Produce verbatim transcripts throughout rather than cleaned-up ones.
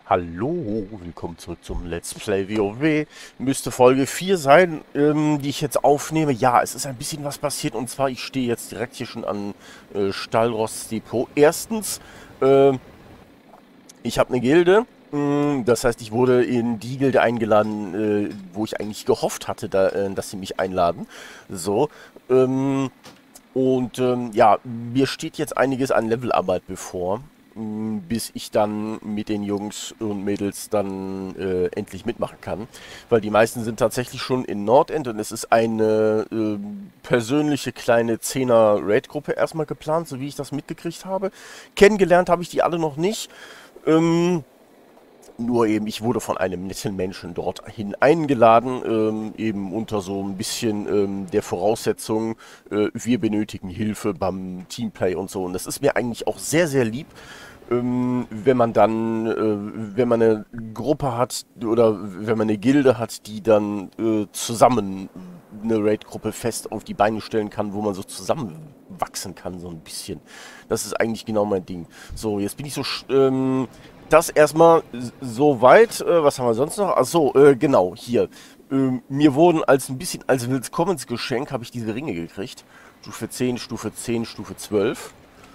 Hallo, willkommen zurück zum Let's Play WoW. Müsste Folge vier sein, ähm, die ich jetzt aufnehme. Ja, es ist ein bisschen was passiert und zwar, ich stehe jetzt direkt hier schon an äh, Stahlrosts Depot. Erstens, äh, ich habe eine Gilde. Mh, das heißt, ich wurde in die Gilde eingeladen, äh, wo ich eigentlich gehofft hatte, da, äh, dass sie mich einladen. So, ähm, und ähm, ja, mir steht jetzt einiges an Levelarbeit bevor, m, bis ich dann mit den Jungs und Mädels dann äh, endlich mitmachen kann. Weil die meisten sind tatsächlich schon in Nordend und es ist eine äh, persönliche kleine Zehner-Raid-Gruppe erstmal geplant, so wie ich das mitgekriegt habe. Kennengelernt habe ich die alle noch nicht. Ähm, Nur eben, ich wurde von einem netten Menschen dorthin eingeladen, ähm, eben unter so ein bisschen ähm, der Voraussetzung, äh, wir benötigen Hilfe beim Teamplay und so. Und das ist mir eigentlich auch sehr, sehr lieb, ähm, wenn man dann, äh, wenn man eine Gruppe hat oder wenn man eine Gilde hat, die dann äh, zusammen eine Raid-Gruppe fest auf die Beine stellen kann, wo man so zusammenwachsen kann, so ein bisschen. Das ist eigentlich genau mein Ding. So, jetzt bin ich so... Ähm, das erstmal soweit. Äh, was haben wir sonst noch? Achso, äh, genau, hier. Ähm, mir wurden als ein bisschen als Willkommensgeschenk habe ich diese Ringe gekriegt. Stufe zehn, Stufe zehn, Stufe zwölf.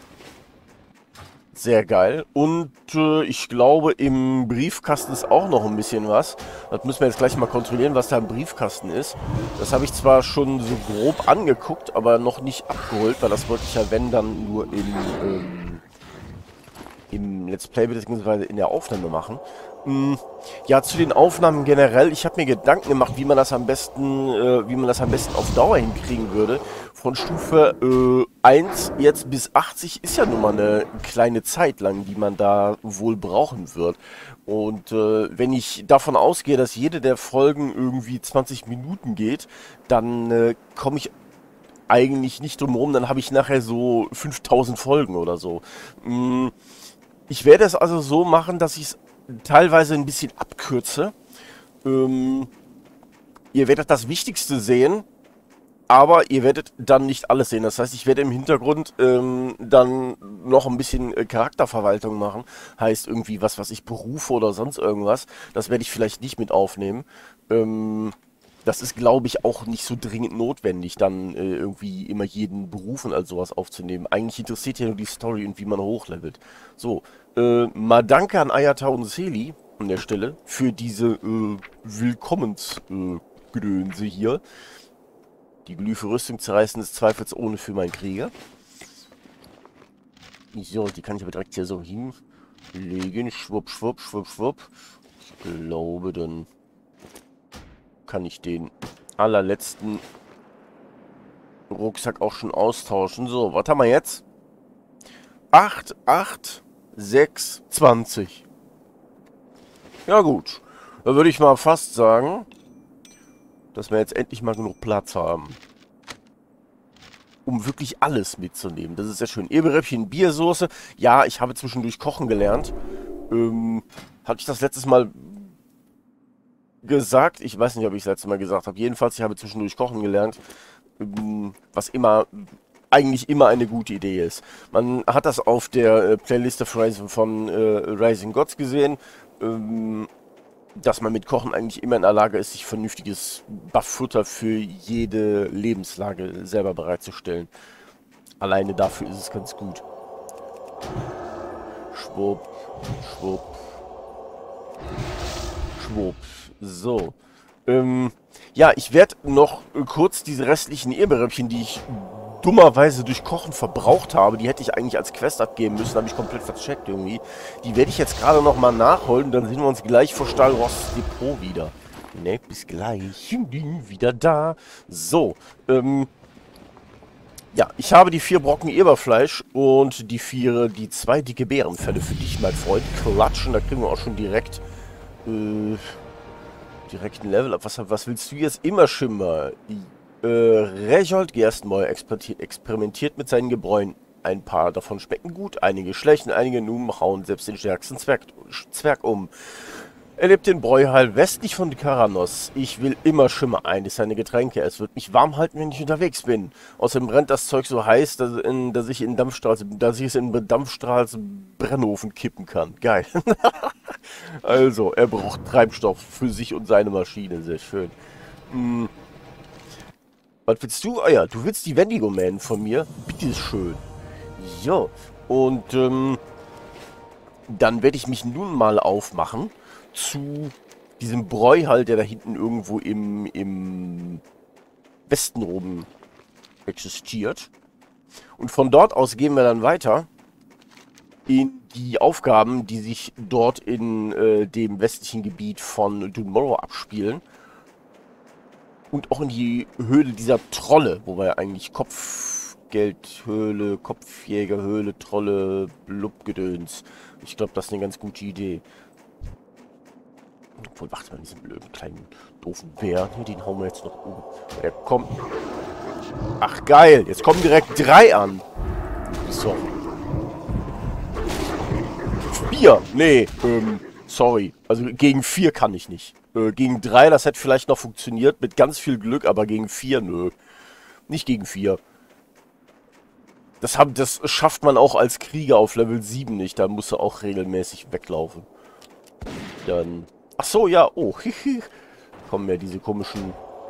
Sehr geil. Und äh, ich glaube, im Briefkasten ist auch noch ein bisschen was. Das müssen wir jetzt gleich mal kontrollieren, was da im Briefkasten ist. Das habe ich zwar schon so grob angeguckt, aber noch nicht abgeholt, weil das wollte ich ja, wenn, dann nur in... Ähm, im Let's Play bzw. in der Aufnahme machen. Mm, ja, zu den Aufnahmen generell, ich habe mir Gedanken gemacht, wie man das am besten, äh, wie man das am besten auf Dauer hinkriegen würde. Von Stufe äh, eins jetzt bis achtzig ist ja nun mal eine kleine Zeit lang, die man da wohl brauchen wird. Und äh, wenn ich davon ausgehe, dass jede der Folgen irgendwie zwanzig Minuten geht, dann äh, komme ich eigentlich nicht drum herum, dann habe ich nachher so fünftausend Folgen oder so. Mm, Ich werde es also so machen, dass ich es teilweise ein bisschen abkürze. Ähm, ihr werdet das Wichtigste sehen, aber ihr werdet dann nicht alles sehen. Das heißt, ich werde im Hintergrund ähm, dann noch ein bisschen äh, Charakterverwaltung machen. Heißt irgendwie was, was ich berufe oder sonst irgendwas. Das werde ich vielleicht nicht mit aufnehmen. Ähm... Das ist, glaube ich, auch nicht so dringend notwendig, dann äh, irgendwie immer jeden Beruf und all sowas aufzunehmen. Eigentlich interessiert ja nur die Story und wie man hochlevelt. So, äh, mal danke an Ayata und Seli an der Stelle für diese äh, Willkommensgedönse äh, hier. Die Glyphe Rüstung zerreißen ist zweifelsohne für meinen Krieger. So, die kann ich aber direkt hier so hinlegen. Schwupp, schwupp, schwupp, schwupp. Ich glaube, dann... kann ich den allerletzten Rucksack auch schon austauschen. So, was haben wir jetzt? acht, acht, sechs, zwanzig. Ja gut. Da würde ich mal fast sagen, dass wir jetzt endlich mal genug Platz haben. Um wirklich alles mitzunehmen. Das ist sehr schön. Eberäppchen, Biersoße. Ja, ich habe zwischendurch kochen gelernt. Ähm, hatte ich das letztes Mal... gesagt, ich weiß nicht, ob ich es letztes Mal gesagt habe. Jedenfalls, ich habe zwischendurch kochen gelernt, was immer, eigentlich immer eine gute Idee ist. Man hat das auf der äh, Playlist of Rising von äh, Rising Gods gesehen, ähm, dass man mit Kochen eigentlich immer in der Lage ist, sich vernünftiges Buff-Futter für jede Lebenslage selber bereitzustellen. Alleine dafür ist es ganz gut. Schwupp, schwupp, schwupp. So. Ähm, ja, ich werde noch äh, kurz diese restlichen Eberräppchen, die ich dummerweise durch Kochen verbraucht habe, die hätte ich eigentlich als Quest abgeben müssen, habe ich komplett vercheckt irgendwie. Die werde ich jetzt gerade noch mal nachholen, dann sehen wir uns gleich vor Stahlrosts Depot wieder. Ne, bis gleich. Wieder da. So, ähm... ja, ich habe die vier Brocken Eberfleisch und die vier, die zwei dicke Bärenfelle für dich, mein Freund. Klatschen, da kriegen wir auch schon direkt... Äh... direkten Level ab. Was, was willst du jetzt? Immer Schimmer. Äh, Rejold Gerstenmäuer experimentiert mit seinen Gebräuen. Ein paar davon schmecken gut, einige schlecht und einige nun hauen selbst den stärksten Zwerg, Zwerg um. Er lebt in Bräuhal westlich von Karanos. Ich will immer Schimmer ein, das ist seine Getränke. Es wird mich warm halten, wenn ich unterwegs bin. Außerdem brennt das Zeug so heiß, dass, in, dass, ich, in Dampfstrahls, dass ich es in Dampfstrahls Brennofen kippen kann. Geil. Also, er braucht Treibstoff für sich und seine Maschine. Sehr schön. Hm. Was willst du? Ah ja, du willst die Wendigo Man von mir? Bitteschön. Jo. Und, ähm, dann werde ich mich nun mal aufmachen zu diesem Bräuhall, der da hinten irgendwo im, im Westen oben existiert. Und von dort aus gehen wir dann weiter in die Aufgaben, die sich dort in äh, dem westlichen Gebiet von Dun Morrow abspielen. Und auch in die Höhle dieser Trolle, wo wir eigentlich Kopfgeldhöhle, Kopfjägerhöhle, Trolle, Blubgedöns. Ich glaube, das ist eine ganz gute Idee. Obwohl, warte mal, diesen blöden kleinen doofen Bär. Den hauen wir jetzt noch um. Der kommt. Ach geil, jetzt kommen direkt drei an. So. Vier? Nee, ähm, sorry. Also gegen vier kann ich nicht. Äh, gegen drei, das hätte vielleicht noch funktioniert mit ganz viel Glück, aber gegen vier, nö. Nicht gegen vier. Das, hab, das schafft man auch als Krieger auf Level sieben nicht. Da muss er auch regelmäßig weglaufen. Dann. Ach so, ja. Oh, hihi. Kommen ja diese komischen.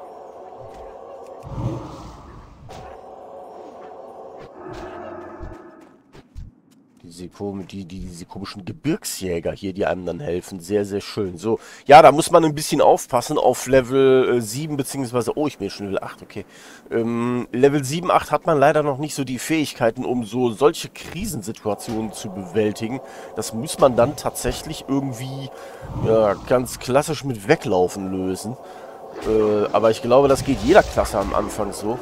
Diese, die, die, diese komischen Gebirgsjäger hier, die einem dann helfen. Sehr, sehr schön. So, ja, da muss man ein bisschen aufpassen auf Level äh, sieben, beziehungsweise, oh, ich bin schon Level acht, okay. Ähm, Level sieben, acht hat man leider noch nicht so die Fähigkeiten, um so solche Krisensituationen zu bewältigen. Das muss man dann tatsächlich irgendwie, ja, ganz klassisch mit Weglaufen lösen. Äh, aber ich glaube, das geht jeder Klasse am Anfang so.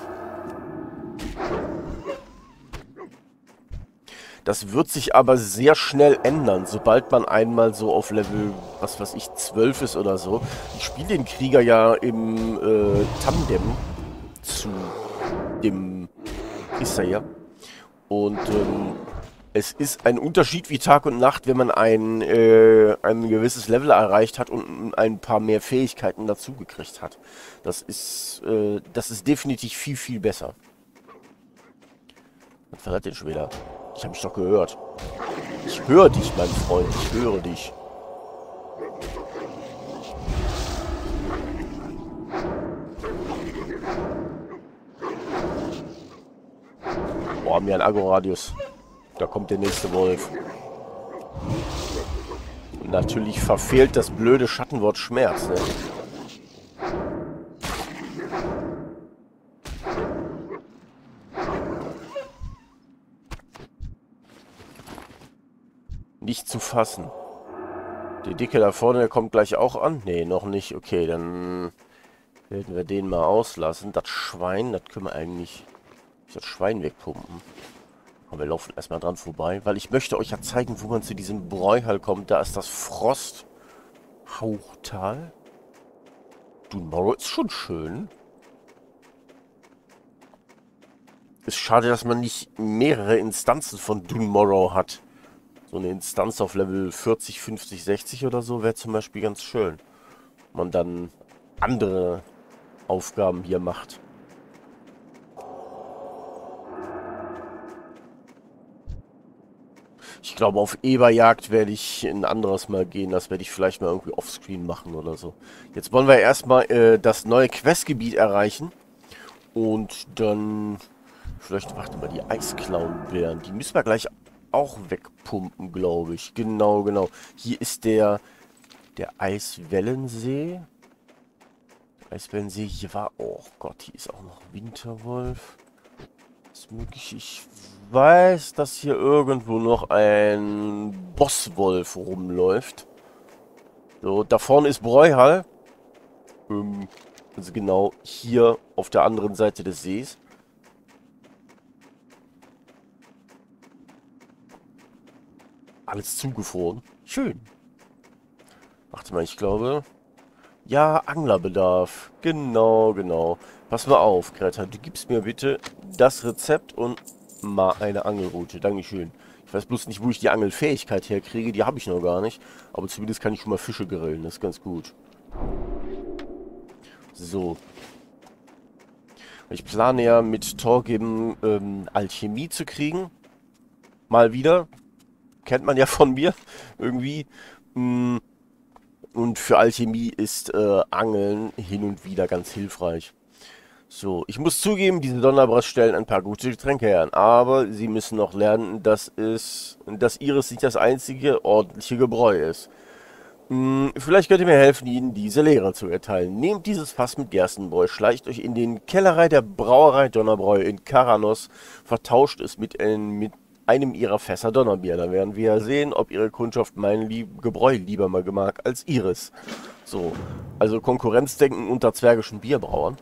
Das wird sich aber sehr schnell ändern, sobald man einmal so auf Level, was weiß ich, zwölf ist oder so. Ich spiele den Krieger ja im äh, Tandem zu dem Isaiah. Und ähm, es ist ein Unterschied wie Tag und Nacht, wenn man ein, äh, ein gewisses Level erreicht hat und ein paar mehr Fähigkeiten dazugekriegt hat. Das ist, äh, das ist definitiv viel, viel besser. Was war das denn schon wieder? Ich habe mich doch gehört. Ich höre dich, mein Freund. Ich höre dich. Boah, haben wir einen Agoradius. Da kommt der nächste Wolf. Und natürlich verfehlt das blöde Schattenwort Schmerz, ne? Nicht zu fassen. Der Dicke da vorne, der kommt gleich auch an. Nee, noch nicht. Okay, dann werden wir den mal auslassen. Das Schwein, das können wir eigentlich... Das Schwein wegpumpen. Aber wir laufen erstmal dran vorbei, weil ich möchte euch ja zeigen, wo man zu diesem Bräuhall kommt. Da ist das Frosthauchtal. Dun Morrow ist schon schön. Ist schade, dass man nicht mehrere Instanzen von Dun Morrow hat. So eine Instanz auf Level vierzig, fünfzig, sechzig oder so wäre zum Beispiel ganz schön. Man dann andere Aufgaben hier macht. Ich glaube, auf Eberjagd werde ich ein anderes Mal gehen. Das werde ich vielleicht mal irgendwie offscreen machen oder so. Jetzt wollen wir erstmal äh, das neue Questgebiet erreichen. Und dann... Vielleicht, warte mal, die Eisklauenbären. Die müssen wir gleich auch wegpumpen, glaube ich. Genau, genau. Hier ist der... Der Eiswellensee. Der Eiswellensee. Hier war... Oh Gott, hier ist auch noch Winterwolf. Ist möglich. Ich weiß, dass hier irgendwo noch ein Bosswolf rumläuft. So, da vorne ist Bräuhall. Ähm, also genau hier auf der anderen Seite des Sees. Alles zugefroren. Schön. Warte mal, ich glaube... Ja, Anglerbedarf. Genau, genau. Pass mal auf, Greta. Du gibst mir bitte das Rezept und mal eine Angelroute. Dankeschön. Ich weiß bloß nicht, wo ich die Angelfähigkeit herkriege. Die habe ich noch gar nicht. Aber zumindest kann ich schon mal Fische grillen. Das ist ganz gut. So. Ich plane ja mit Torgrim ähm, Alchemie zu kriegen. Mal wieder. Kennt man ja von mir. Irgendwie. Hm. Und für Alchemie ist äh, Angeln hin und wieder ganz hilfreich. So, ich muss zugeben, diese Donnerbras stellen ein paar gute Getränke her, aber sie müssen noch lernen, dass es, dass ihres nicht das einzige ordentliche Gebräu ist. Hm, vielleicht könnt ihr mir helfen, ihnen diese Lehre zu erteilen. Nehmt dieses Fass mit Gerstenbräu, schleicht euch in den Kellerei der Brauerei Donnerbräu in Karanos, vertauscht es mit, äh, mit einem ihrer Fässer Donnerbier. Da werden wir sehen, ob ihre Kundschaft mein Lieb Gebräu lieber mal mag als ihres. So, also Konkurrenzdenken unter zwergischen Bierbrauern.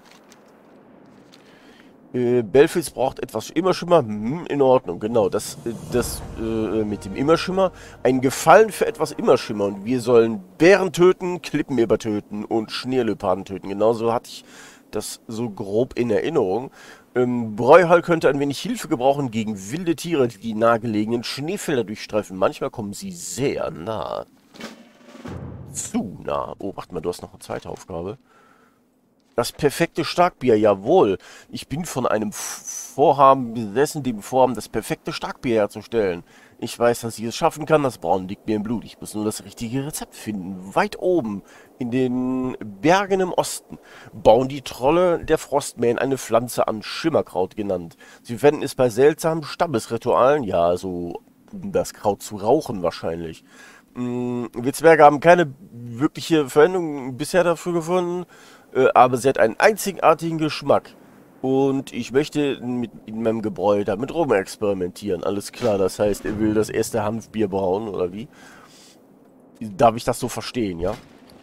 Äh, Belfils braucht etwas Immerschimmer. Hm, in Ordnung, genau. Das, äh, das äh, mit dem Immerschimmer. Ein Gefallen für etwas Immerschimmer. Und wir sollen Bären töten, Klippeneber töten und Schneeleoparden töten. Genauso hatte ich das so grob in Erinnerung. Ähm, Bräuhall könnte ein wenig Hilfe gebrauchen gegen wilde Tiere, die die nahegelegenen Schneefelder durchstreifen. Manchmal kommen sie sehr nah. Zu nah. Oh, warte mal, du hast noch eine zweite Aufgabe. Das perfekte Starkbier, jawohl. Ich bin von einem Vorhaben besessen, dem Vorhaben, das perfekte Starkbier herzustellen. Ich weiß, dass ich es schaffen kann, das Brauen liegt mir im Blut. Ich muss nur das richtige Rezept finden. Weit oben, in den Bergen im Osten, bauen die Trolle der Frostmähen eine Pflanze an, Schimmerkraut genannt. Sie verwenden es bei seltsamen Stammesritualen, ja, so um das Kraut zu rauchen wahrscheinlich. Mm, wir Zwerge haben keine wirkliche Verwendung bisher dafür gefunden. Äh, aber sie hat einen einzigartigen Geschmack. Und ich möchte mit in meinem Gebräu damit rum experimentieren. Alles klar, das heißt, er will das erste Hanfbier brauen, oder wie? Darf ich das so verstehen, ja?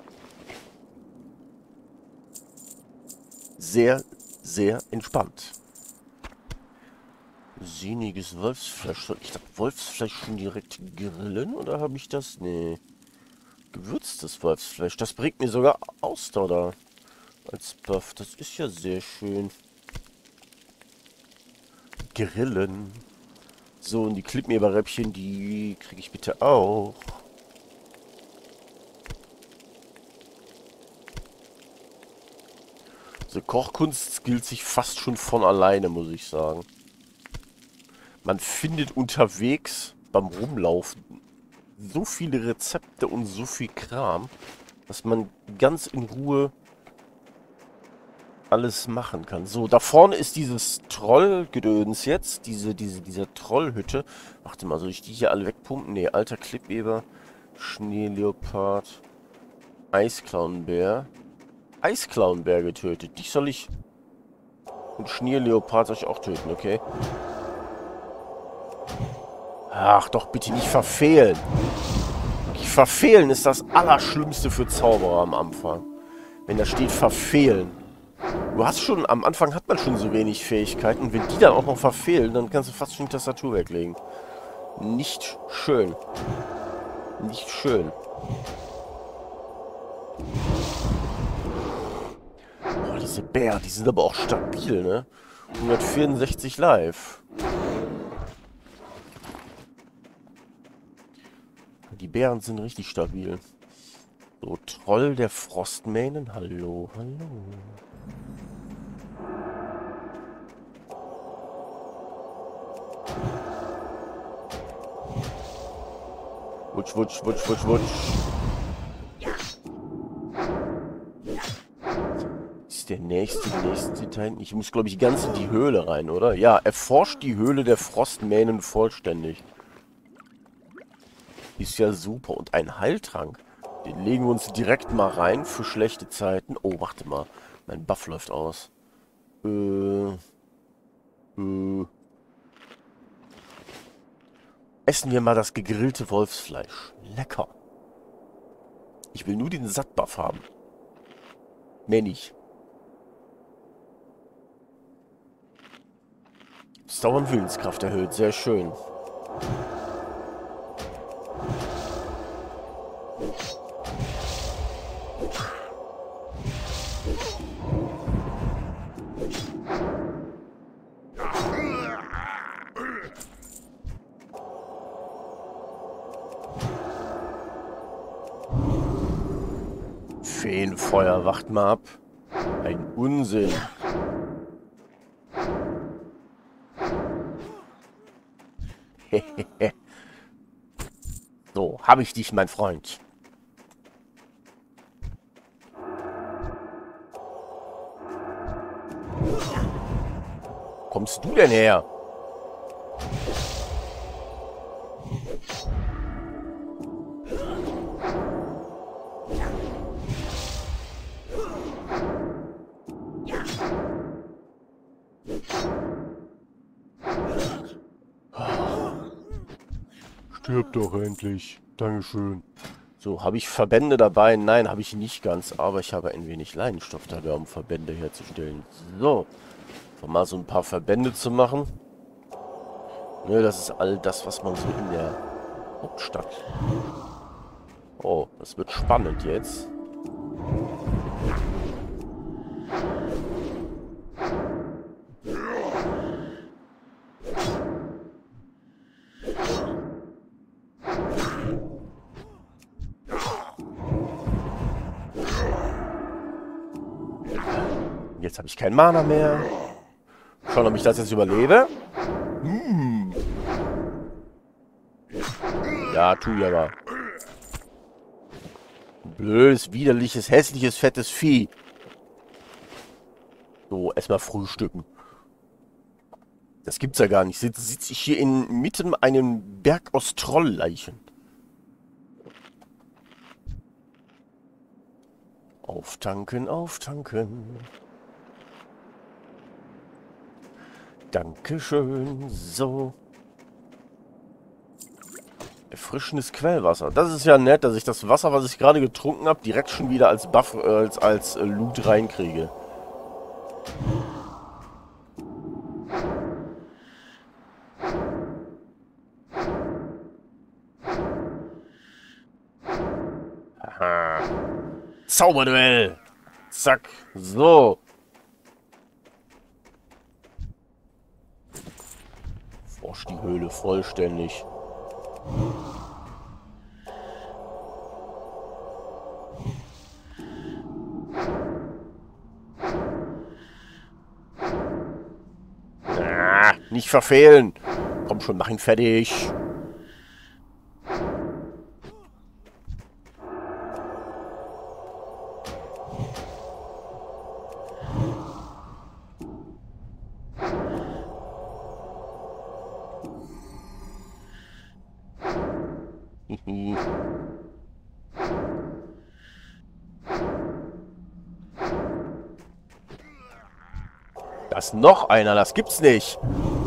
Sehr, sehr entspannt. Sehniges Wolfsfleisch. Soll ich das Wolfsfleisch schon direkt grillen, oder habe ich das? Nee. Gewürztes Wolfsfleisch. Das bringt mir sogar Ausdauer als Buff. Das ist ja sehr schön. Grillen. So, und die Klippmeberräppchen, die kriege ich bitte auch. So, Kochkunst skillt sich fast schon von alleine, muss ich sagen. Man findet unterwegs beim Rumlaufen so viele Rezepte und so viel Kram, dass man ganz in Ruhe alles machen kann. So, da vorne ist dieses Trollgedöns jetzt. Diese, diese, diese Trollhütte. Warte mal, soll ich die hier alle wegpumpen? Ne, alter Klippeber. Schneeleopard. Eisclownbär. Eisclownbär getötet. Dich soll ich... Und Schneeleopard soll ich auch töten, okay? Ach, doch bitte nicht verfehlen. Verfehlen ist das Allerschlimmste für Zauberer am Anfang. Wenn da steht verfehlen. Du hast schon, am Anfang hat man schon so wenig Fähigkeiten. Und wenn die dann auch noch verfehlen, dann kannst du fast schon die Tastatur weglegen. Nicht schön. Nicht schön. Boah, diese Bären, die sind aber auch stabil, ne? hundertvierundsechzig live. Die Bären sind richtig stabil. So, Troll der Frostmähnen. Hallo, hallo. Wutsch, wutsch, wutsch, wutsch, wutsch. Ist der nächste, nächste Detail? Ich muss, glaube ich, ganz in die Höhle rein, oder? Ja, erforscht die Höhle der Frostmähnen vollständig. Ist ja super. Und ein Heiltrank. Den legen wir uns direkt mal rein für schlechte Zeiten. Oh, warte mal. Mein Buff läuft aus. Äh. Äh. Essen wir mal das gegrillte Wolfsfleisch. Lecker. Ich will nur den Sattbuff haben. Mehr nicht. Ausdauer und Willenskraft erhöht. Sehr schön. Feenfeuer, wacht mal ab. Ein Unsinn. So, habe ich dich, mein Freund. kommst du denn her? Stirb doch endlich. Dankeschön. So, habe ich Verbände dabei? Nein, habe ich nicht ganz. Aber ich habe ein wenig Leinenstoff dabei, um Verbände herzustellen. So. Mal so ein paar Verbände zu machen. Ne, das ist all das, was man so in der Hauptstadt... Oh, das wird spannend jetzt. Jetzt habe ich kein Mana mehr. Schauen, ob ich das jetzt überlebe. Hm. Ja, tu ja mal. Blödes, widerliches, hässliches, fettes Vieh. So, erstmal frühstücken. Das gibt's ja gar nicht. Sitze sitz ich hier inmitten einem Berg aus Trollleichen. Auftanken, auftanken. Dankeschön. So. Erfrischendes Quellwasser. Das ist ja nett, dass ich das Wasser, was ich gerade getrunken habe, direkt schon wieder als Buff, äh, als, als äh, Loot reinkriege. Haha. Zauberduell. Zack. So. Forsch die Höhle vollständig. Ah, nicht verfehlen. Komm schon, mach ihn fertig. Da ist noch einer, das gibt's nicht.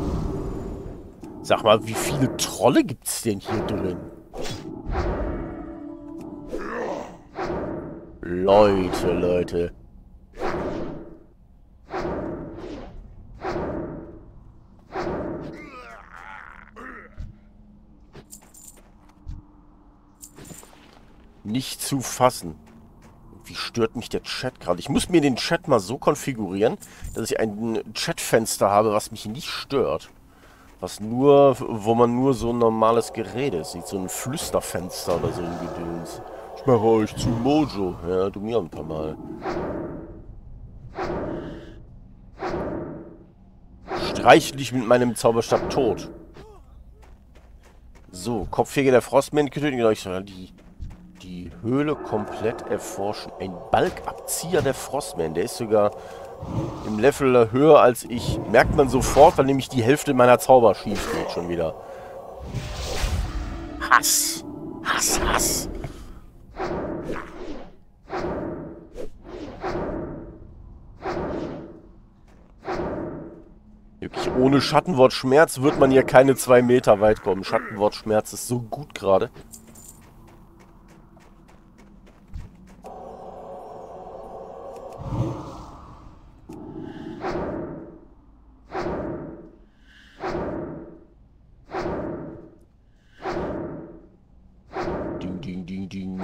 Sag mal, wie viele Trolle gibt's denn hier drin? Leute, Leute. Nicht zu fassen. Wie stört mich der Chat gerade? Ich muss mir den Chat mal so konfigurieren, dass ich ein Chatfenster habe, was mich nicht stört. Was nur, wo man nur so ein normales Gerede sieht. So ein Flüsterfenster oder so ein Gedöns. Ich mache euch zu Mojo. Ja, du mir ein paar Mal. Streich dich mit meinem Zauberstab tot. So, Kopfjäger der Frostmännchen getötet. Ich soll die... Die Höhle komplett erforschen. Ein Balkabzieher der Frostman. Der ist sogar im Level höher als ich. Merkt man sofort, weil nämlich die Hälfte meiner Zauber schief geht schon wieder. Hass. Hass, Hass. Wirklich, ohne Schattenwort Schmerz wird man hier keine zwei Meter weit kommen. Schattenwort Schmerz ist so gut gerade. Ding, ding, ding, ding.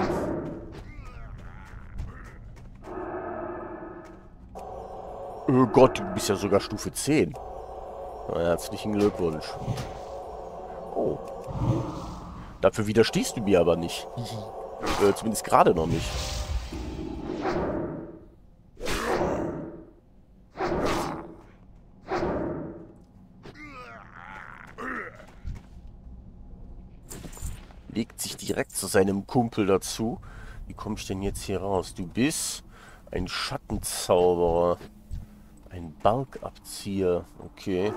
Oh Gott, du bist ja sogar Stufe zehn. Na, herzlichen Glückwunsch. Oh. Dafür widerstehst du mir aber nicht. äh, zumindest gerade noch nicht. Legt sich direkt zu seinem Kumpel dazu. Wie komme ich denn jetzt hier raus? Du bist ein Schattenzauberer. Ein Balkabzieher. Okay.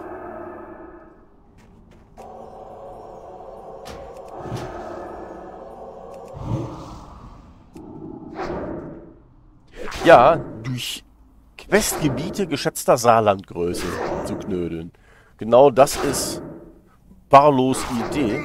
Ja, durch Questgebiete geschätzter Saarlandgröße zu knödeln. Genau das ist Barlows Idee.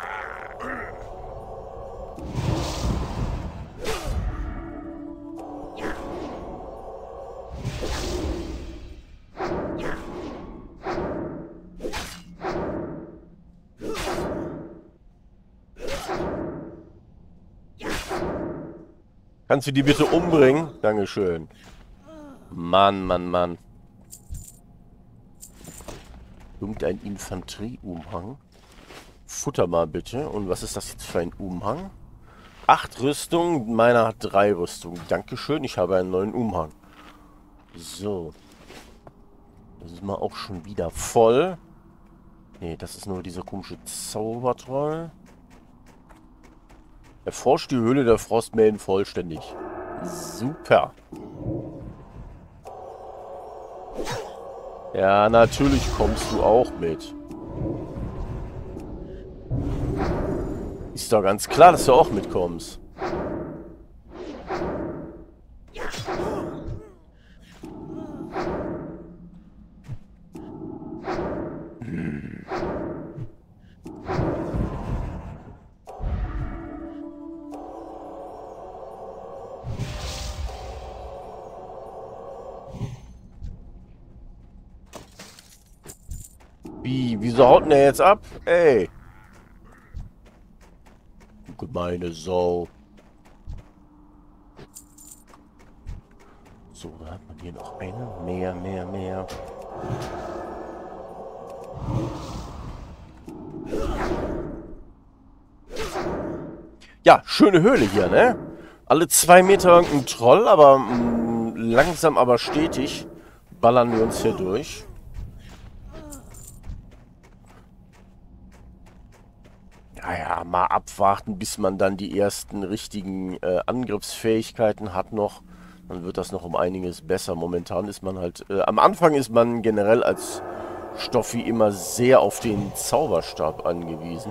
Kannst du die bitte umbringen? Dankeschön. Mann, Mann, Mann. Irgendein Infanterieumhang. Futter mal bitte. Und was ist das jetzt für ein Umhang? Acht Rüstung. Meiner hat drei Rüstung. Dankeschön, ich habe einen neuen Umhang. So. Das ist mal auch schon wieder voll. Nee, das ist nur dieser komische Zaubertroll. Erforscht die Höhle der Frostmähen vollständig. Super. Ja, natürlich kommst du auch mit. Ist doch ganz klar, dass du auch mitkommst. Hm. Wie? Wieso haut denn der jetzt ab? Ey. Du gemeine Sau. So, da hat man hier noch eine. Mehr, mehr, mehr. Ja, schöne Höhle hier, ne? Alle zwei Meter ein Troll, aber mh, langsam aber stetig ballern wir uns hier durch. Naja, mal abwarten, bis man dann die ersten richtigen äh, Angriffsfähigkeiten hat noch. Dann wird das noch um einiges besser. Momentan ist man halt... Äh, am Anfang ist man generell als Stoffi immer sehr auf den Zauberstab angewiesen.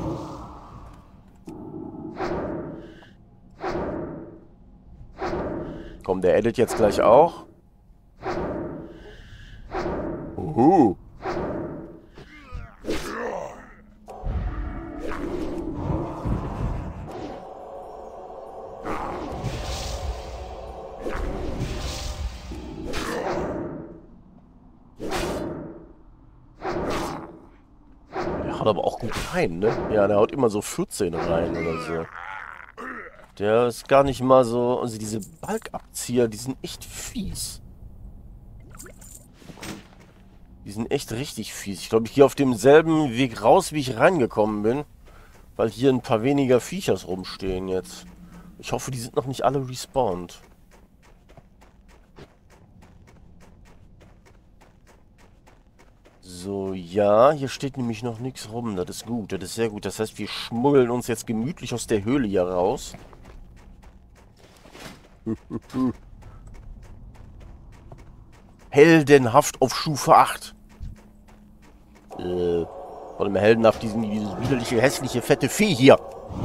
Komm, der edit jetzt gleich auch. Uhu. Der haut aber auch gut rein, ne? Ja, der haut immer so vierzehn rein oder so. Der ist gar nicht mal so... Also diese Balkabzieher, die sind echt fies. Die sind echt richtig fies. Ich glaube, ich gehe auf demselben Weg raus, wie ich reingekommen bin. Weil hier ein paar weniger Viechers rumstehen jetzt. Ich hoffe, die sind noch nicht alle respawned. So, ja, hier steht nämlich noch nichts rum. Das ist gut, das ist sehr gut. Das heißt, wir schmuggeln uns jetzt gemütlich aus der Höhle hier raus. Heldenhaft auf Stufe acht. Äh, vor allem heldenhaft diesen, dieses widerliche, hässliche, fette Vieh hier.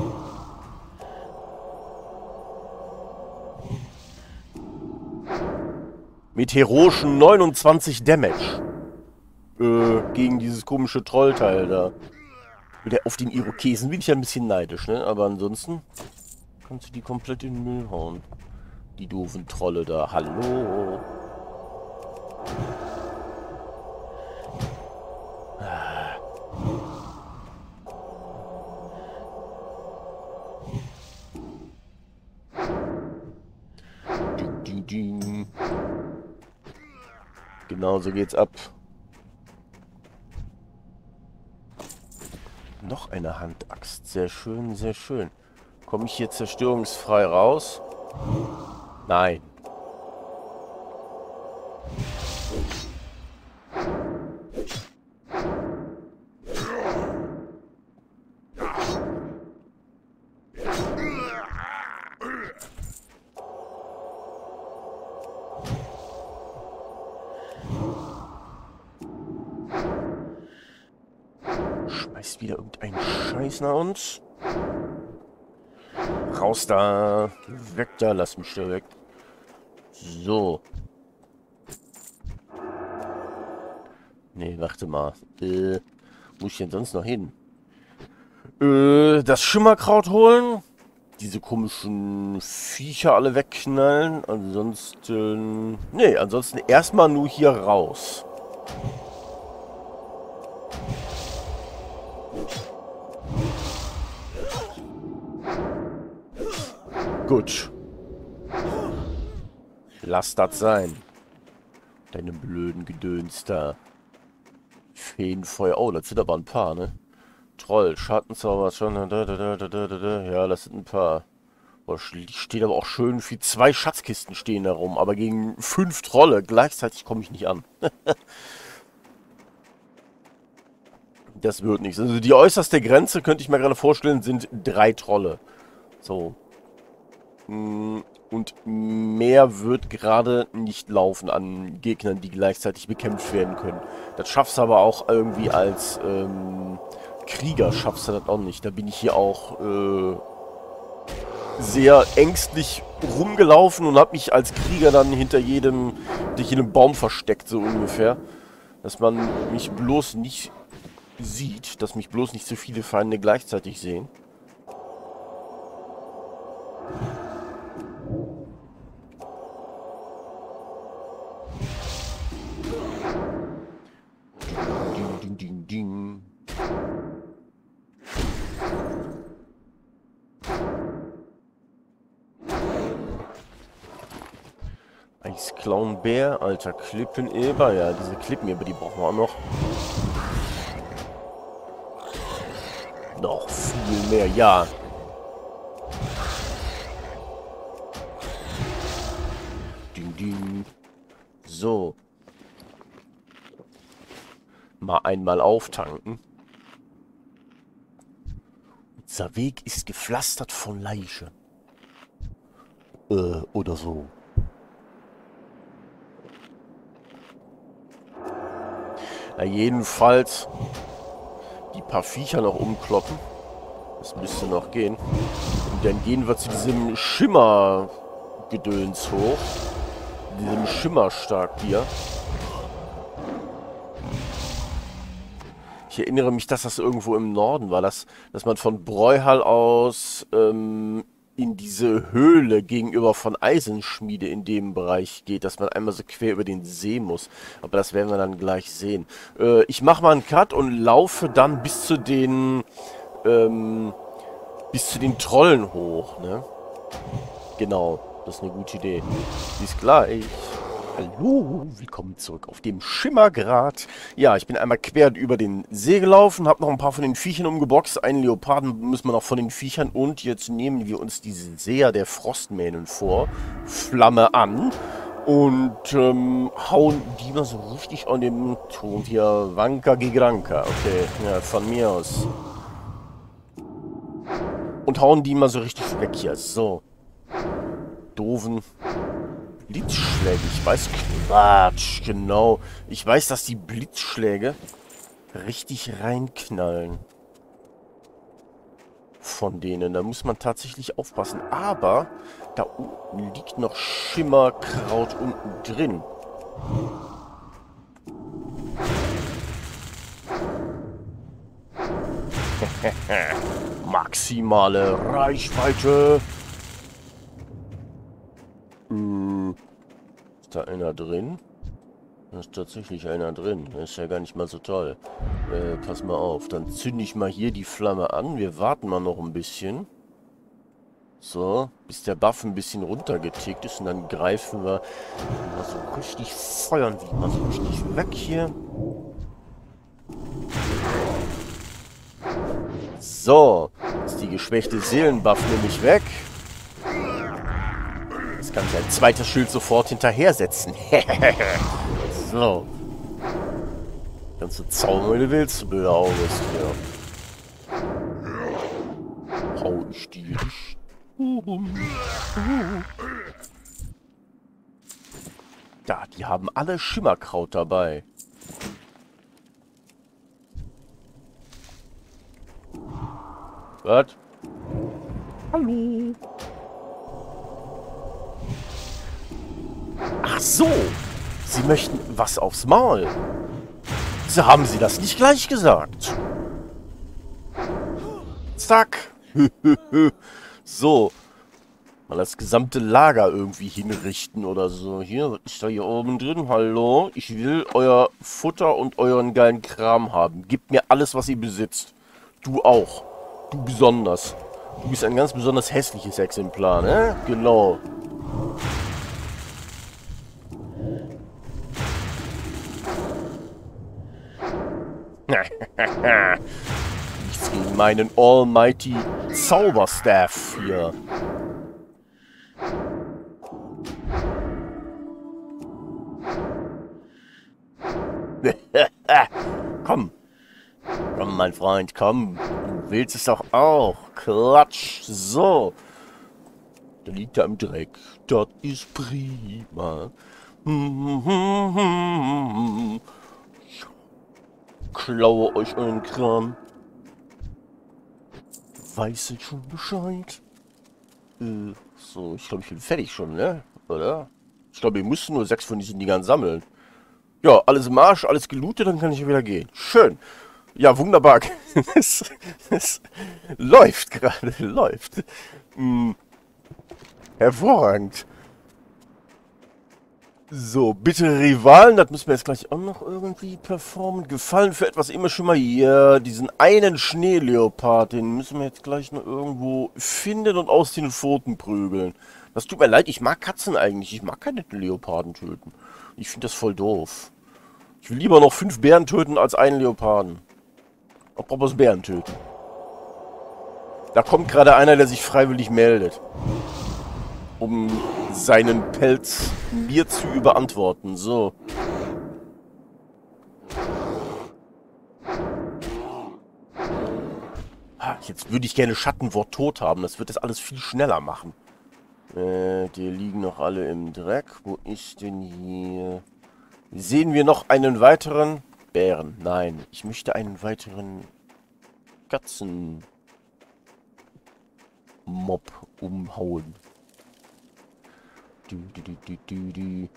Mit heroischen neunundzwanzig Damage. Äh, gegen dieses komische Trollteil da. Wieder auf den Irokesen bin ich ja ein bisschen neidisch, ne? Aber ansonsten kannst du die komplett in den Müll hauen. Die doofen Trolle da. Hallo. Ding, ding, ding. Genau so geht's ab. Noch eine Handaxt. Sehr schön, sehr schön. Komme ich hier zerstörungsfrei raus? Nein. wieder irgendein Scheiß nach uns. Raus da. Weg da. Lass mich da weg. So. Nee, warte mal. Äh, wo ich denn sonst noch hin? Äh, das Schimmerkraut holen. Diese komischen Viecher alle wegknallen. Ansonsten... Nee, ansonsten erstmal nur hier raus. Gut. Lass das sein. Deine blöden Gedöns da. Feenfeuer. Oh, das sind aber ein paar, ne? Troll, Schattenzauber, schon. Ja, das sind ein paar. Boah, steht aber auch schön viel. Zwei Schatzkisten stehen da rum, aber gegen fünf Trolle gleichzeitig komme ich nicht an. Das wird nichts. Also die äußerste Grenze, könnte ich mir gerade vorstellen, sind drei Trolle. So. Und mehr wird gerade nicht laufen an Gegnern, die gleichzeitig bekämpft werden können. Das schaffst du aber auch irgendwie als ähm, Krieger, schaffst du das auch nicht. Da bin ich hier auch äh, sehr ängstlich rumgelaufen und habe mich als Krieger dann hinter jedem, hinter jedem Baum versteckt, so ungefähr. Dass man mich bloß nicht sieht, dass mich bloß nicht so viele Feinde gleichzeitig sehen. Ding, ding, ding. Eisclownbär, alter Klippeneber. Ja, diese Klippeneber, die brauchen wir auch noch. Noch viel mehr, ja. Ding, ding. So. Mal einmal auftanken. Unser Weg ist gepflastert von Leiche. Äh, oder so. Na, jedenfalls die paar Viecher noch umkloppen. Das müsste noch gehen. Und dann gehen wir zu diesem Schimmergedöns hoch. Diesem Schimmerstark hier. Ich erinnere mich, dass das irgendwo im Norden war, dass, dass man von Bräuhal aus ähm, in diese Höhle gegenüber von Eisenschmiede in dem Bereich geht, dass man einmal so quer über den See muss. Aber das werden wir dann gleich sehen. Äh, ich mache mal einen Cut und laufe dann bis zu den ähm, bis zu den Trollen hoch, ne? Genau, das ist eine gute Idee. Bis gleich. Hallo, willkommen zurück auf dem Schimmergrat. Ja, ich bin einmal quer über den See gelaufen, habe noch ein paar von den Viechern umgeboxt. Einen Leoparden müssen wir noch von den Viechern. Und jetzt nehmen wir uns diese Seher der Frostmähnen vor. Flamme an. Und ähm, hauen die mal so richtig an dem Ton hier. Wanka Gigranka. Okay, ja, von mir aus. Und hauen die mal so richtig weg hier. So. Doofen Blitzschläge. Ich weiß, Quatsch, genau. Ich weiß, dass die Blitzschläge richtig reinknallen. Von denen. Da muss man tatsächlich aufpassen. Aber da unten liegt noch Schimmerkraut unten drin. Maximale Reichweite. Äh, ist da einer drin? Da ist tatsächlich einer drin. Das ist ja gar nicht mal so toll. Äh, pass mal auf. Dann zünde ich mal hier die Flamme an. Wir warten mal noch ein bisschen. So, bis der Buff ein bisschen runtergetickt ist. Und dann greifen wir mal so richtig feuern. Wie mal so richtig weg hier. So, ist die geschwächte Seelenbuff nämlich weg. Jetzt kann ich ein zweites Schild sofort hinterher setzen. So. Kannst du zaubern, wenn du willst, du blöder August hier. Hau ich dir dich. Da, die haben alle Schimmerkraut dabei. Was? Hallo? Ach so. Sie möchten was aufs Maul. So haben Sie das nicht gleich gesagt. Zack. So. Mal das gesamte Lager irgendwie hinrichten oder so. Hier, was ist da hier oben drin? Hallo? Ich will euer Futter und euren geilen Kram haben. Gebt mir alles, was ihr besitzt. Du auch. Du besonders. Du bist ein ganz besonders hässliches Exemplar, ne? Genau. Nichts gegen meinen almighty Zauberstaff hier. Komm. Komm, mein Freund, komm. Du willst es doch auch. Klatsch. So. Da liegt er im Dreck. Das ist prima. Ich klaue euch euren Kram. Weiß ich schon Bescheid. Äh, so, ich glaube, ich bin fertig schon, ne? Oder? Ich glaube, wir müssen nur sechs von diesen Dingern sammeln. Ja, alles im Arsch, alles gelootet, dann kann ich wieder gehen. Schön. Ja, wunderbar. es, es läuft gerade, läuft. Hm. Hervorragend. So, bitte Rivalen, das müssen wir jetzt gleich auch noch irgendwie performen. Gefallen für etwas immer schon mal hier. Diesen einen Schneeleopard, den müssen wir jetzt gleich noch irgendwo finden und aus den Pfoten prügeln. Das tut mir leid, ich mag Katzen eigentlich. Ich mag keine Leoparden töten. Ich finde das voll doof. Ich will lieber noch fünf Bären töten als einen Leoparden. Apropos Bären töten. Da kommt gerade einer, der sich freiwillig meldet. Um seinen Pelz mir zu überantworten. So. Jetzt würde ich gerne Schattenwort tot haben. Das wird das alles viel schneller machen. Äh, die liegen noch alle im Dreck. Wo ist denn hier? Sehen wir noch einen weiteren Bären? Nein, ich möchte einen weiteren Katzenmob umhauen. Du, du, du, du, du, du.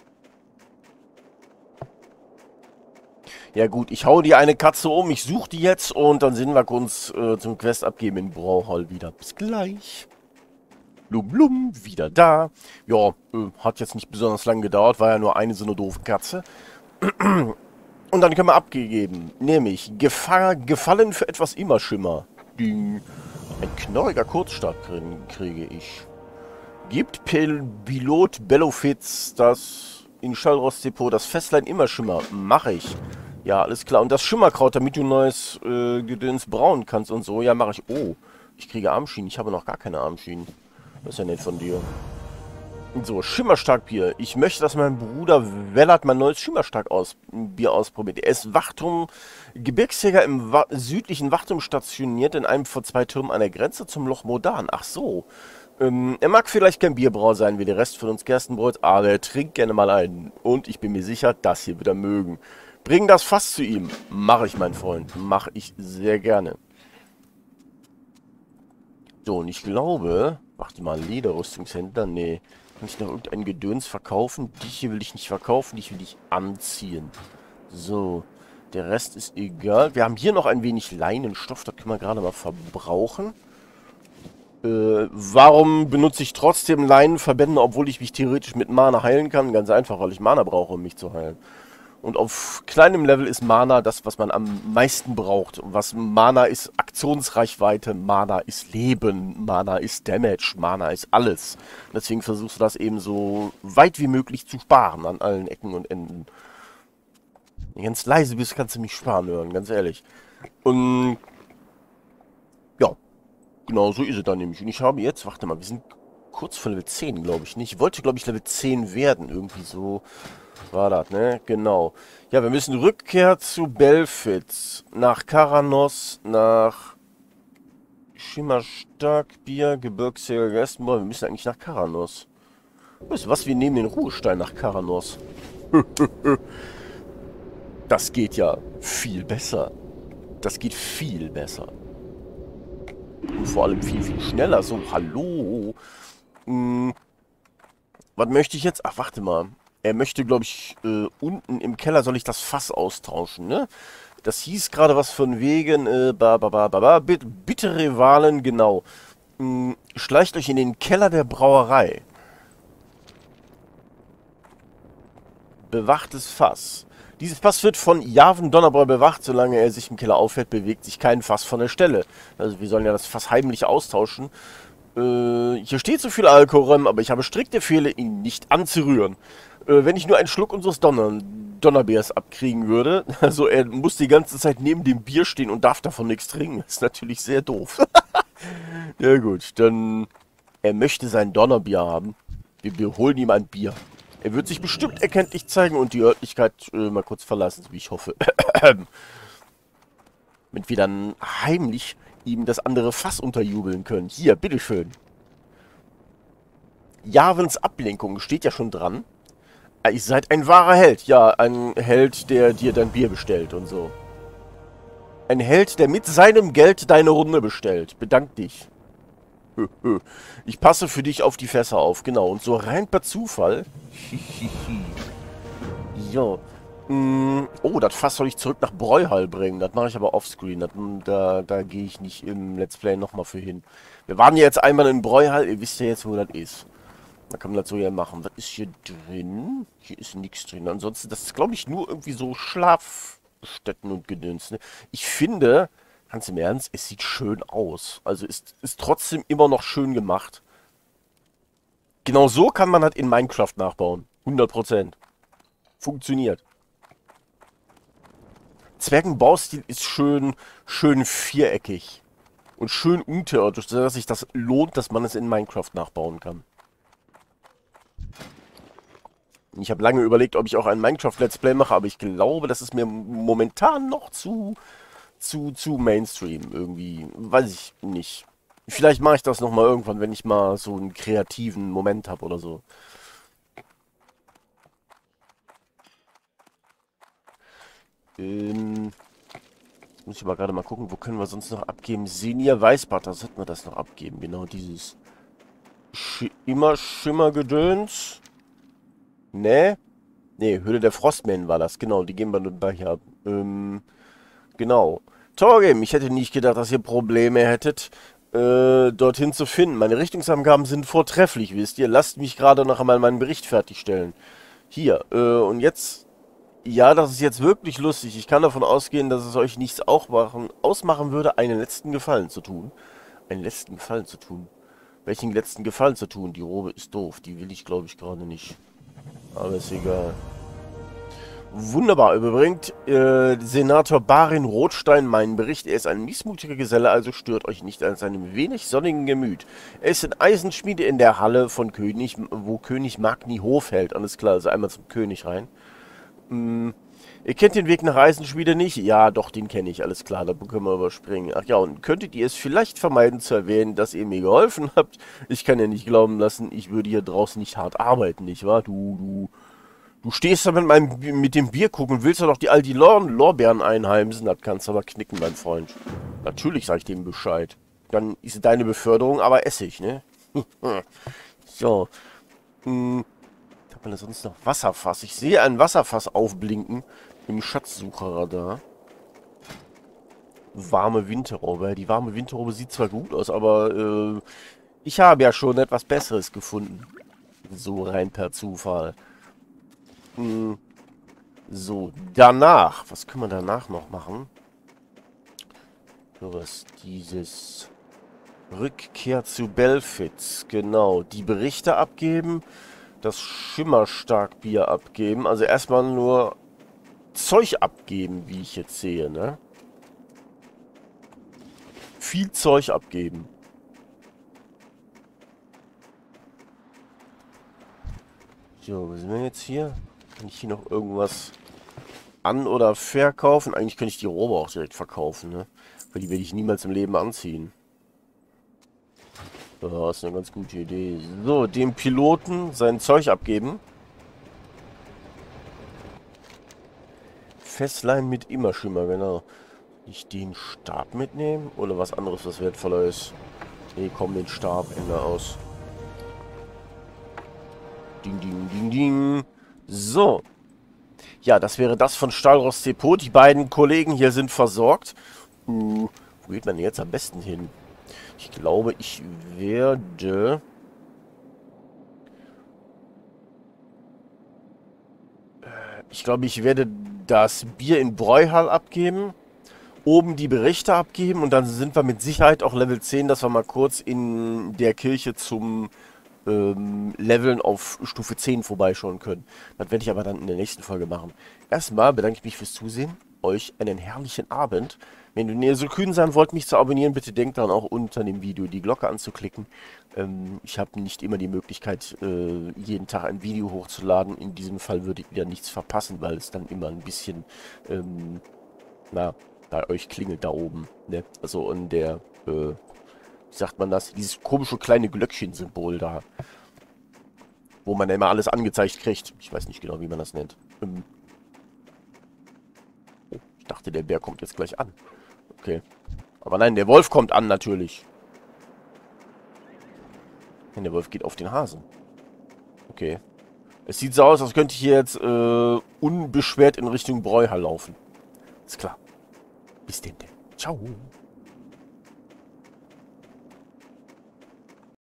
Ja gut, ich hau die eine Katze um, ich suche die jetzt und dann sehen wir uns äh, zum Quest abgeben in Brawlhall wieder. Bis gleich. Blum, blum, wieder da. Ja, äh, hat jetzt nicht besonders lang gedauert, war ja nur eine so eine doofe Katze. Und dann können wir abgegeben. Nämlich, Gefa Gefallen für etwas Immerschimmer. Ding. Ein knorriger Kurzstart kriege ich. Gibt Pil Pilot Bellofitz das in Stallrost Depot das Festlein Immerschimmer? Mache ich. Ja, alles klar. Und das Schimmerkraut, damit du neues äh, Gedöns brauen kannst und so. Ja, mache ich. Oh, ich kriege Armschienen. Ich habe noch gar keine Armschienen. Das ist ja nett von dir. So, Schimmerstarkbier. Ich möchte, dass mein Bruder Wellert mein neues Schimmerstarkbier ausprobiert. Er ist Wachturm, Gebirgsjäger im Wa südlichen Wachturm stationiert, in einem von zwei Türmen an der Grenze zum Loch Modan. Ach so. Ähm, er mag vielleicht kein Bierbrauer sein, wie der Rest von uns Gerstenbräut, aber er trinkt gerne mal einen. Und ich bin mir sicher, das hier wird er mögen. Bring das Fass zu ihm. Mache ich, mein Freund. Mache ich sehr gerne. So, und ich glaube... Warte mal, Lederrüstungshändler? Nee. Kann ich noch irgendein Gedöns verkaufen? Die hier will ich nicht verkaufen, die will ich anziehen. So, der Rest ist egal. Wir haben hier noch ein wenig Leinenstoff, das können wir gerade mal verbrauchen. Äh, warum benutze ich trotzdem Leinenverbände, obwohl ich mich theoretisch mit Mana heilen kann? Ganz einfach, weil ich Mana brauche, um mich zu heilen. Und auf kleinem Level ist Mana das, was man am meisten braucht. Und was Mana ist Aktionsreichweite, Mana ist Leben, Mana ist Damage, Mana ist alles. Deswegen versuchst du das eben so weit wie möglich zu sparen an allen Ecken und Enden. Wenn du ganz leise bist, kannst du mich sparen hören, ganz ehrlich. Und ja, genau so ist es dann nämlich. Und ich habe jetzt, warte mal, wir sind kurz vor Level zehn, glaube ich nicht. Ich wollte, glaube ich, Level zehn werden, irgendwie so... War das, ne? Genau. Ja, wir müssen Rückkehr zu Belfitz. Nach Karanos, nach Schimmerstarkbier, Gebirgsjäger, Gerstenbräu. Wir müssen eigentlich nach Karanos. Weißt du was? Wir nehmen den Ruhestein nach Karanos. Das geht ja viel besser. Das geht viel besser. Und vor allem viel, viel schneller. So, hallo. Hm, was möchte ich jetzt? Ach, warte mal. Er möchte, glaube ich, äh, unten im Keller soll ich das Fass austauschen, ne? Das hieß gerade was von wegen, äh, ba, ba, ba, ba, ba, bit, bittere Wahlen, genau. Hm, schleicht euch in den Keller der Brauerei. Bewachtes Fass. Dieses Fass wird von Jarvan Donnerbräu bewacht. Solange er sich im Keller aufhält, bewegt sich kein Fass von der Stelle. Also wir sollen ja das Fass heimlich austauschen. Äh, hier steht so viel Alkohol, aber ich habe strikte Befehle, ihn nicht anzurühren. Äh, wenn ich nur einen Schluck unseres Donner Donnerbiers abkriegen würde, also er muss die ganze Zeit neben dem Bier stehen und darf davon nichts trinken, ist natürlich sehr doof. Ja gut, dann... Er möchte sein Donnerbier haben. Wir, wir holen ihm ein Bier. Er wird sich bestimmt erkenntlich zeigen und die Örtlichkeit äh, mal kurz verlassen, wie ich hoffe. Damit wir dann heimlich ihm das andere Fass unterjubeln können. Hier, bitteschön. Jarvans Ablenkung steht ja schon dran. Ihr seid ein wahrer Held. Ja, ein Held, der dir dein Bier bestellt und so. Ein Held, der mit seinem Geld deine Runde bestellt. Bedank dich. Ich passe für dich auf die Fässer auf, genau. Und so rein per Zufall. Ja. Mm, oh, das Fass soll ich zurück nach Bräuhall bringen. Das mache ich aber offscreen. Das, da da gehe ich nicht im Let's Play nochmal für hin. Wir waren ja jetzt einmal in Bräuhall. Ihr wisst ja jetzt, wo das ist. Da kann man das so ja machen. Was ist hier drin? Hier ist nichts drin. Ansonsten, das ist, glaube ich, nur irgendwie so Schlafstätten und Gedöns. Ne? Ich finde... Ganz im Ernst, es sieht schön aus. Also ist, ist trotzdem immer noch schön gemacht. Genau so kann man halt in Minecraft nachbauen. hundert Prozent. Funktioniert. Zwergenbaustil ist schön, schön viereckig. Und schön unterirdisch, sodass sich das lohnt, dass man es in Minecraft nachbauen kann. Ich habe lange überlegt, ob ich auch ein Minecraft-Let's Play mache, aber ich glaube, das ist mir momentan noch zu... Zu, zu Mainstream irgendwie. Weiß ich nicht. Vielleicht mache ich das nochmal irgendwann, wenn ich mal so einen kreativen Moment habe oder so. Ähm, jetzt muss ich aber gerade mal gucken, wo können wir sonst noch abgeben? Senior Weißbart, da sollten wir das noch abgeben. Genau dieses Sch immer Schimmergedöns. Ne? Ne, Höhle der Frostmähen war das. Genau, die geben wir nur bei hier ab. Ähm, genau. Torgrim, ich hätte nicht gedacht, dass ihr Probleme hättet, äh, dorthin zu finden. Meine Richtungsangaben sind vortrefflich, wisst ihr. Lasst mich gerade noch einmal meinen Bericht fertigstellen. Hier, äh, und jetzt... Ja, das ist jetzt wirklich lustig. Ich kann davon ausgehen, dass es euch nichts auch machen, ausmachen würde, einen letzten Gefallen zu tun. Einen letzten Gefallen zu tun. Welchen letzten Gefallen zu tun? Die Robe ist doof. Die will ich, glaube ich, gerade nicht. Aber ist egal. Wunderbar, überbringt äh, Senator Barin Rothstein meinen Bericht. Er ist ein missmutiger Geselle, also stört euch nicht an seinem wenig sonnigen Gemüt. Er ist in Eisenschmiede in der Halle von König, wo König Magni Hof hält. Alles klar, also einmal zum König rein. Hm, ihr kennt den Weg nach Eisenschmiede nicht? Ja, doch, den kenne ich, alles klar, da können wir überspringen. Ach ja, und könntet ihr es vielleicht vermeiden zu erwähnen, dass ihr mir geholfen habt? Ich kann ja nicht glauben lassen, ich würde hier draußen nicht hart arbeiten, nicht wahr? Du, du... Du stehst da mit, meinem, mit dem Bierkrug und willst ja doch die, all die Lor Lorbeeren einheimsen. Das kannst du aber knicken, mein Freund. Natürlich sag ich dem Bescheid. Dann ist deine Beförderung aber Essig, ne? So. Hm. Was hat man denn sonst noch? Wasserfass. Ich sehe ein Wasserfass aufblinken im Schatzsucherradar. Warme Winterrobe. Die warme Winterrobe sieht zwar gut aus, aber äh, ich habe ja schon etwas Besseres gefunden. So rein per Zufall. So, danach. Was können wir danach noch machen? So was, dieses Rückkehr zu Belfitz. Genau, die Berichte abgeben. Das Schimmerstarkbier abgeben. Also erstmal nur Zeug abgeben, wie ich jetzt sehe, ne? Viel Zeug abgeben. So, was sind wir jetzt hier? Kann ich hier noch irgendwas an- oder verkaufen? Eigentlich könnte ich die Robe auch direkt verkaufen, ne? Weil die werde ich niemals im Leben anziehen. Das ist eine ganz gute Idee. So, dem Piloten sein Zeug abgeben. Festlein mit Immerschimmer, genau. Nicht den Stab mitnehmen? Oder was anderes, was wertvoller ist? Nee, komm, den Stab, Ende aus. Ding, ding, ding, ding. So. Ja, das wäre das von Stahlrost Depot. Die beiden Kollegen hier sind versorgt. Uh, wo geht man denn jetzt am besten hin? Ich glaube, ich werde... Ich glaube, ich werde das Bier in Bräuhall abgeben. Oben die Berichte abgeben. Und dann sind wir mit Sicherheit auch Level zehn, dass wir mal kurz in der Kirche zum ähm, Leveln auf Stufe zehn vorbeischauen können. Das werde ich aber dann in der nächsten Folge machen. Erstmal bedanke ich mich fürs Zusehen. Euch einen herrlichen Abend. Wenn ihr so kühn sein wollt, mich zu abonnieren, bitte denkt dann auch unter dem Video die Glocke anzuklicken. Ähm, ich habe nicht immer die Möglichkeit, äh, jeden Tag ein Video hochzuladen. In diesem Fall würde ich wieder nichts verpassen, weil es dann immer ein bisschen, ähm, na, bei euch klingelt da oben. Ne? Also in der, äh, wie sagt man das? Dieses komische kleine Glöckchen-Symbol da. Wo man ja immer alles angezeigt kriegt. Ich weiß nicht genau, wie man das nennt. Ähm, oh, ich dachte, der Bär kommt jetzt gleich an. Okay. Aber nein, der Wolf kommt an, natürlich. Nein, der Wolf geht auf den Hasen. Okay. Es sieht so aus, als könnte ich hier jetzt äh, unbeschwert in Richtung Bräuhall laufen. Ist klar. Bis denn denn. Ciao.